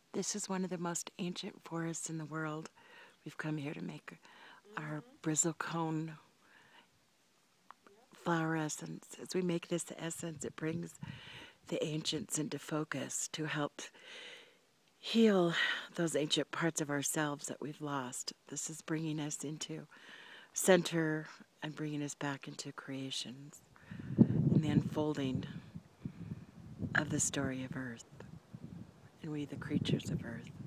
This is one of the most ancient forests in the world. We've come here to make our BristleCone flower essence. As we make this essence, it brings the ancients into focus to help heal those ancient parts of ourselves that we've lost. This is bringing us into center and bringing us back into creations and the unfolding of the story of Earth, and we the creatures of Earth.